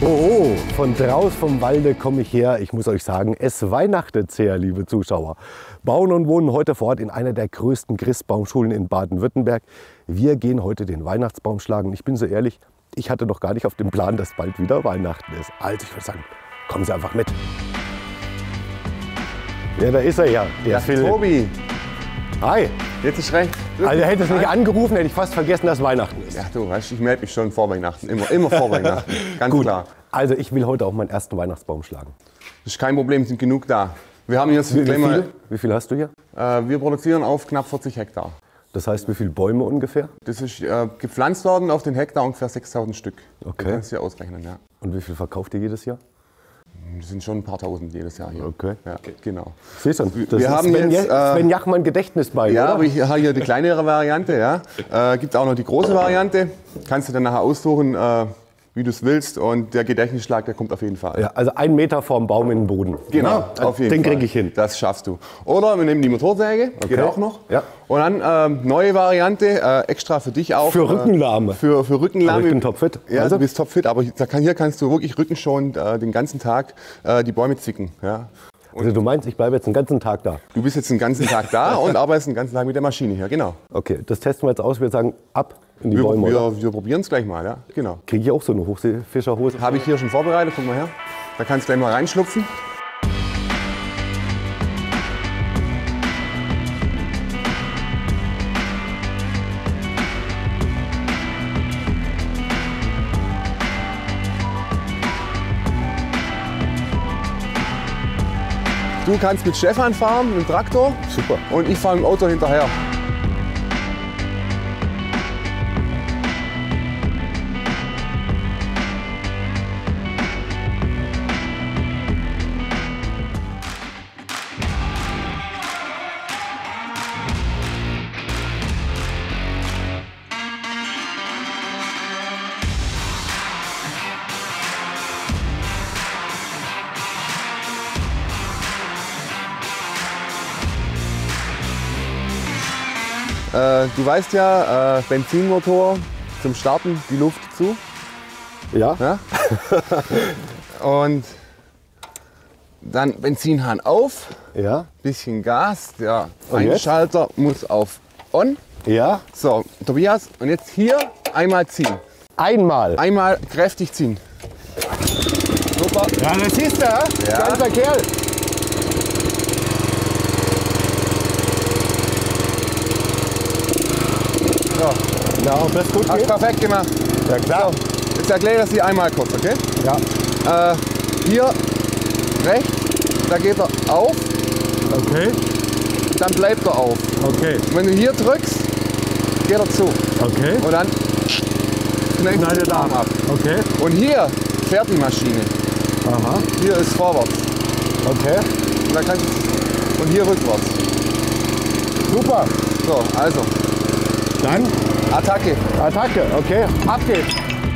Oh, von draußen vom Walde komme ich her. Ich muss euch sagen, es weihnachtet sehr, liebe Zuschauer. Bauen und Wohnen heute vor Ort in einer der größten Christbaumschulen in Baden-Württemberg. Wir gehen heute den Weihnachtsbaum schlagen. Ich bin so ehrlich, ich hatte noch gar nicht auf dem Plan, dass bald wieder Weihnachten ist. Also ich würde sagen, kommen Sie einfach mit. Ja, da ist er ja, der Philipp. Tobi, Hi. jetzt ist recht. Also hätte es nicht angerufen, hätte ich fast vergessen, dass Weihnachten ist. Ja, du weißt, ich melde mich schon vor Weihnachten. Immer vor Weihnachten. Ganz Gut. klar. Also ich will heute auch meinen ersten Weihnachtsbaum schlagen. Das ist kein Problem, sind genug da. Wir haben jetzt Wie viel hast du hier? wir produzieren auf knapp 40 Hektar. Das heißt, wie viele Bäume ungefähr? Das ist gepflanzt worden auf den Hektar ungefähr 6.000 Stück. Okay. Du kannst dir ausrechnen, ja. Und wie viel verkauft ihr jedes Jahr? Das sind schon ein paar Tausend jedes Jahr hier. Okay. Ja, genau. Siehst du, das Wir ist haben Sven, jetzt, Sven Jachmann Gedächtnisbein, Ja, oder? aber ich habe hier die kleinere Variante. Ja. Gibt auch noch die große Variante. Kannst du dann nachher aussuchen, wie du es willst. Und der Gedächtnisschlag, der kommt auf jeden Fall. Ja, also 1 Meter vorm Baum in den Boden. Genau, Ja, auf jeden den Fall. kriege ich hin. Das schaffst du. Oder wir nehmen die Motorsäge, geht Okay. auch noch. Ja. Und dann neue Variante, extra für dich auch. Für Rückenlahme. Für Rückenlahme. Aber ich bin topfit. Ja, Also? du bist topfit, aber hier kannst du wirklich rückenschonend den ganzen Tag die Bäume zwicken. Ja. Also du meinst, ich bleibe jetzt den ganzen Tag da? Du bist jetzt den ganzen Tag da und arbeitest den ganzen Tag mit der Maschine hier, genau. Okay, das testen wir jetzt aus. Wir sagen ab in die Bäume, oder? Wir probieren es gleich mal, ja, genau. Kriege ich auch so eine Hochseefischerhose? Habe ich hier schon vorbereitet, guck mal her. Da kannst du gleich mal reinschlupfen. Du kannst mit Stefan fahren, mit dem Traktor. Super. Und ich fahre mit dem Auto hinterher. Du weißt ja, Benzinmotor zum Starten, die Luft zu. Ja. Ja? Und dann Benzinhahn auf, Ja. bisschen Gas, der Und jetzt? Einschalter muss auf On. Ja. So, Tobias, und jetzt hier einmal ziehen. Einmal. Einmal kräftig ziehen. Super. Ja, das siehst du, Ja. ganzer Kerl. So, Na, ob das gut hast geht? perfekt gemacht. Ja, klar. Jetzt erkläre ich das hier einmal kurz, okay? Ja. Hier rechts, da geht er auf, Okay. dann bleibt er auf. Okay. Und wenn du hier drückst, geht er zu. Okay. Und dann knallt Schneidet den Arm ab. Okay. Und hier fährt die Maschine. Aha. Hier ist vorwärts. Okay. Und, dann kannst du, und hier rückwärts. Super. So, also Dann Attacke. Attacke. Okay. Ab geht's.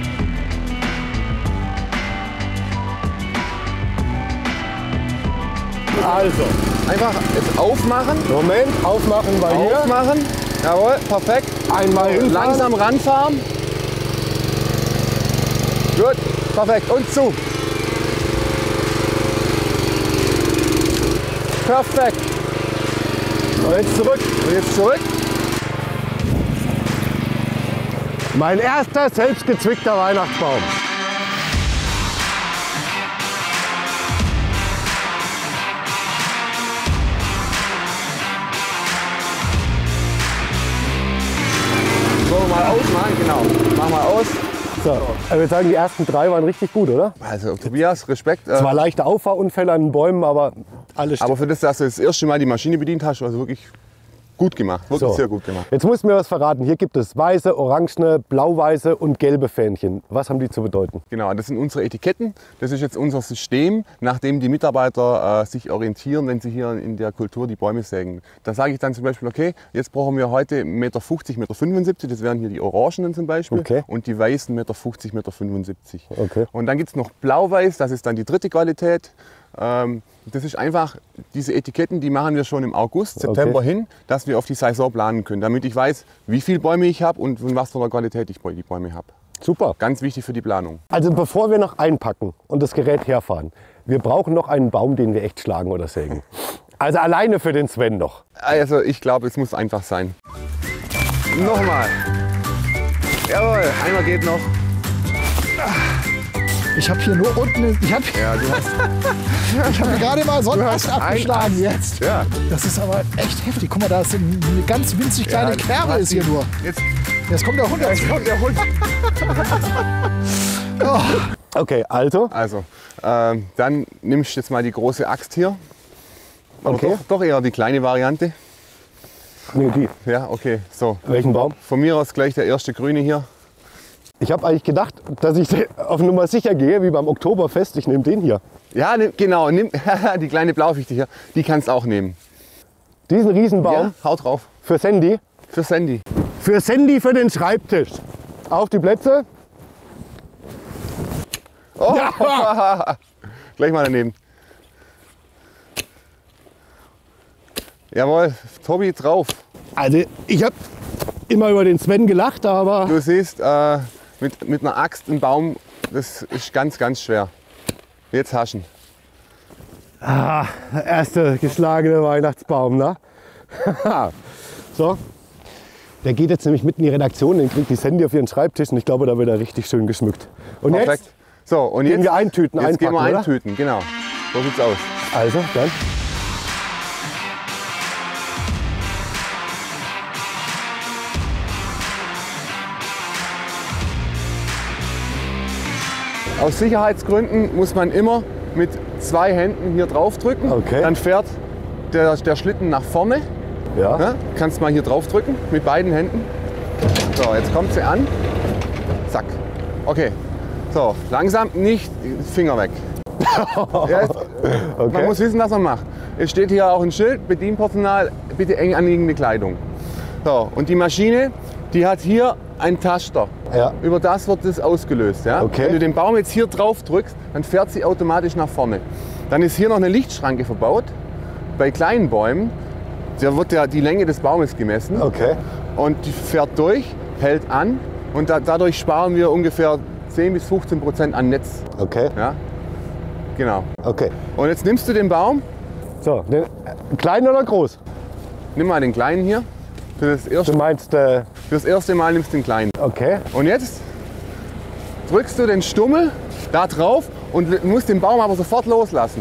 Also, Einfach jetzt aufmachen. Moment, aufmachen wir hier. Aufmachen. Jawohl, perfekt. Einmal hinfahren. Langsam ranfahren. Gut, perfekt. Und zu. Perfekt. Und jetzt zurück. Und jetzt zurück. Mein erster selbst gezwickter Weihnachtsbaum. So, mal ausmachen, genau. Mach mal aus. So, ich würde sagen, die ersten 3 waren richtig gut, oder? Also, Tobias, Respekt. Zwar leichte Auffahrunfälle an den Bäumen, aber alles Aber für das, dass du das erste Mal die Maschine bedient hast, also wirklich gut gemacht. Wirklich So. sehr gut gemacht. Jetzt musst du mir was verraten. Hier gibt es weiße, orangene, blau-weiße und gelbe Fähnchen. Was haben die zu bedeuten? Genau, das sind unsere Etiketten. Das ist jetzt unser System, nach dem die Mitarbeiter sich orientieren, wenn sie hier in der Kultur die Bäume sägen. Da sage ich dann zum Beispiel, okay, jetzt brauchen wir heute 1,50 Meter, 1,75 Meter. Das wären hier die Orangenen zum Beispiel. Okay. Und die Weißen 1,50 Meter, 1,75 Meter. Okay. Und dann gibt es noch Blau-Weiß, das ist dann die dritte Qualität. Das ist einfach, diese Etiketten, die machen wir schon im August, September hin, dass wir auf die Saison planen können, damit ich weiß, wie viele Bäume ich habe und von was für einer Qualität ich die Bäume habe. Super. Ganz wichtig für die Planung. Also bevor wir noch einpacken und das Gerät herfahren, wir brauchen noch einen Baum, den wir echt schlagen oder sägen. Also alleine für den Sven noch. Also ich glaube, es muss einfach sein. Nochmal. Jawohl, einer geht noch. Ich habe hier nur unten, ich habe Ja, du hast hab gerade mal so einen Ast abgeschlagen Ast. jetzt. Ja. Das ist aber echt heftig. Guck mal, da ist eine ganz winzig kleine Ja, Kerbe du hast ist hier die- nur. Jetzt kommt der Hund. Jetzt kommt der Hund. Okay, also. Also, dann nimmst du jetzt mal die große Axt hier. Oder Okay. doch eher die kleine Variante. Nee, die. Ja, okay. So. Welchen Baum? Von mir aus gleich der erste grüne hier. Ich habe eigentlich gedacht, dass ich auf Nummer sicher gehe, wie beim Oktoberfest. Ich nehme den hier. Ja, genau. Nimm die kleine Blaufichte hier. Die kannst du auch nehmen. Diesen Riesenbaum Ja, hau drauf. für Sandy. Für Sandy. Für Sandy für den Schreibtisch. Auf die Plätze. Oh, Ja. gleich mal daneben. Jawohl, Tobi drauf. Also ich habe immer über den Sven gelacht, aber Du siehst, mit einer Axt einen Baum, das ist ganz, ganz schwer. Jetzt haschen. der erste geschlagene Weihnachtsbaum, ne? So. Der geht jetzt nämlich mitten in die Redaktion, den kriegt die Sandy auf ihren Schreibtisch und ich glaube, da wird er richtig schön geschmückt. Und Perfekt. So, und gehen jetzt wir eintüten, jetzt gehen wir einpacken, oder? eintüten, genau. So sieht's aus. Also, dann. Aus Sicherheitsgründen muss man immer mit 2 Händen hier drauf drücken. Okay. Dann fährt der Schlitten nach vorne. Ja. Ja, kannst mal hier drauf drücken mit beiden Händen. So, jetzt kommt sie an. Zack. Okay. So, langsam nicht Finger weg. Ja, jetzt, Okay. Man muss wissen, was man macht. Es steht hier auch ein Schild, Bedienpersonal, bitte eng anliegende Kleidung. So, und die Maschine, die hat hier einen Taster. Ja. Über das wird das ausgelöst. Ja? Okay. Wenn du den Baum jetzt hier drauf drückst, dann fährt sie automatisch nach vorne. Dann ist hier noch eine Lichtschranke verbaut. Bei kleinen Bäumen, da wird ja die Länge des Baumes gemessen. Okay. Und die fährt durch, hält an und dadurch sparen wir ungefähr 10-15% an Netz. Okay. Ja? Genau. Okay. Und jetzt nimmst du den Baum, So, den, klein oder groß? nimm mal den kleinen hier. Für Du meinst, das erste Mal nimmst du den kleinen. okay. Und jetzt drückst du den Stummel da drauf und musst den Baum aber sofort loslassen.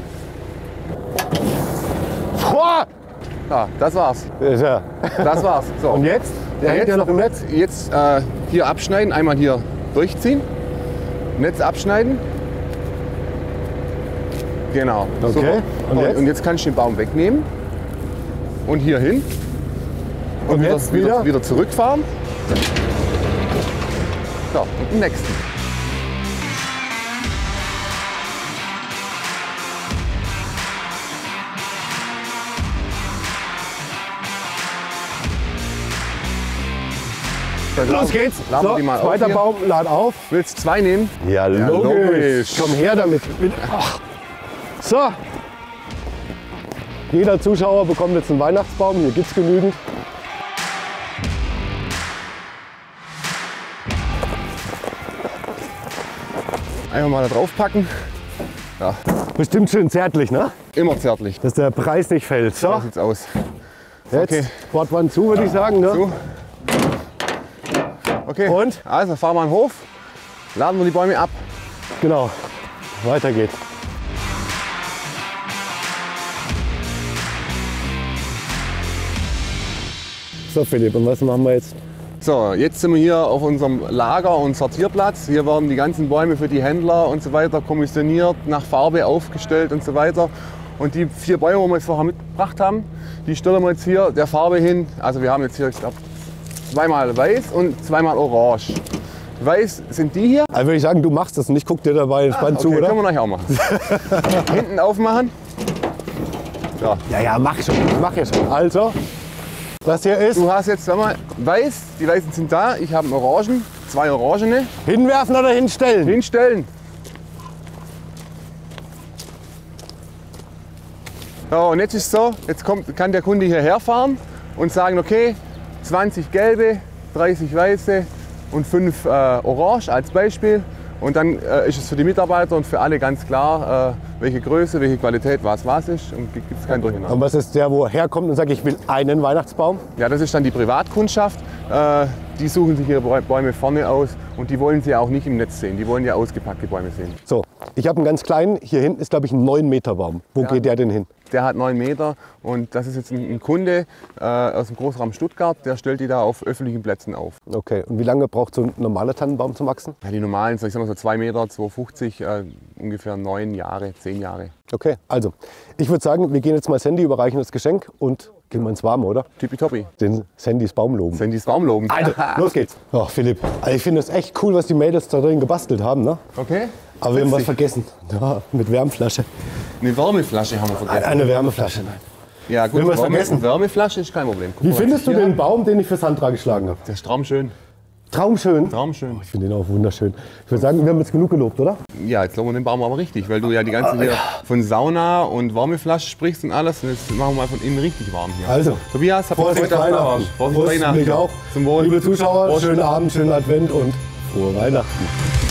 Boah! Ja, das war's. Ist ja. Das war's. So. Und jetzt? Der hängt ja noch im Netz. Jetzt hier abschneiden, einmal hier durchziehen, Netz abschneiden. Genau. Okay. Super. Und jetzt? Und jetzt kannst du den Baum wegnehmen und hier hin. Und jetzt wieder? Wieder zurückfahren. So, und den nächsten. Los geht's. Laden wir So, die mal auf zweiter hier. Baum, lad auf. Willst du 2 nehmen? Ja, logisch. Komm her damit. Ach. So. Jeder Zuschauer bekommt jetzt einen Weihnachtsbaum. Hier gibt's genügend. Einfach mal da drauf packen. Ja, Bestimmt schön zärtlich, ne? immer zärtlich. Dass der Preis nicht fällt. So, So sieht's aus. jetzt okay. Bordwand zu, würde ich sagen. Ne? So. Okay. Und? Also fahren wir in den Hof, laden wir die Bäume ab. Genau. Weiter geht's. So, Philipp, und was machen wir jetzt? So, jetzt sind wir hier auf unserem Lager- und Sortierplatz. Hier werden die ganzen Bäume für die Händler und so weiter kommissioniert, nach Farbe aufgestellt und so weiter. Und die 4 Bäume, die wir jetzt vorher mitgebracht haben, die stellen wir jetzt hier der Farbe hin. Also wir haben jetzt hier, ich glaube, 2-mal weiß und 2-mal orange. Weiß sind die hier. Also würde ich sagen, du machst das und ich guck dir dabei entspannt zu, Okay, oder? können wir nachher auch machen. Hinten aufmachen. So. Ja, mach schon. Ich mach ja schon. Also, das hier ist Du hast jetzt einmal weiß, die Weißen sind da. Ich habe einen Orangen, 2 Orangene. hinwerfen oder hinstellen. Hinstellen. So, und jetzt ist so, kann der Kunde hierher fahren und sagen, okay, 20 gelbe, 30 weiße und 5 Orange als Beispiel. Und dann ist es für die Mitarbeiter und für alle ganz klar, welche Größe, welche Qualität was ist und gibt es kein Durcheinander. Und was ist der, wo herkommt und sagt, ich will einen Weihnachtsbaum? Ja, das ist dann die Privatkundschaft. Die suchen sich ihre Bäume vorne aus und die wollen sie auch nicht im Netz sehen. Die wollen ja ausgepackte Bäume sehen. So, ich habe einen ganz kleinen. Hier hinten ist, glaube ich, ein 9 Meter Baum. Wo Ja. geht der denn hin? Der hat 9 Meter und das ist jetzt ein Kunde aus dem Großraum Stuttgart, der stellt die da auf öffentlichen Plätzen auf. Okay, und wie lange braucht so ein normaler Tannenbaum zum Wachsen? Ja, die normalen, so, ich sag mal so 2 Meter, 2,50, ungefähr 9 Jahre, 10 Jahre. Okay, also, ich würde sagen, wir gehen jetzt mal Sandy, überreichen das Geschenk und gehen mal ins Warme, oder? Tippitoppi. Den Sandys Baum loben. Sandys Baum loben. Also, los geht's. Oh, Philipp, also ich finde es echt cool, was die Mädels da drin gebastelt haben, ne? Okay. Aber wir haben was Witzig. vergessen. Ja, mit Wärmflasche. Eine Wärmeflasche haben wir vergessen. Eine Wärmeflasche, nein. Ja, gut, Will man's vergessen? Wärmeflasche ist kein Problem. Guck Wie mal, findest du hier- den Baum, den ich für Sandra geschlagen habe? Der ist traumschön. Traumschön. Traumschön. Ich finde den auch wunderschön. Ich würde sagen, wir haben jetzt genug gelobt, oder? Ja, jetzt loben wir den Baum aber richtig, weil du ja die ganze Zeit von Sauna und Wärmeflasche sprichst und alles. Und jetzt machen wir mal von innen richtig warm hier. Also, Tobias, hab Vorsicht Weihnachten. Vorsicht Weihnachten. mich auch. Zum Wohl. Liebe Zuschauer, Prost. schönen Abend, schönen Advent und frohe Weihnachten.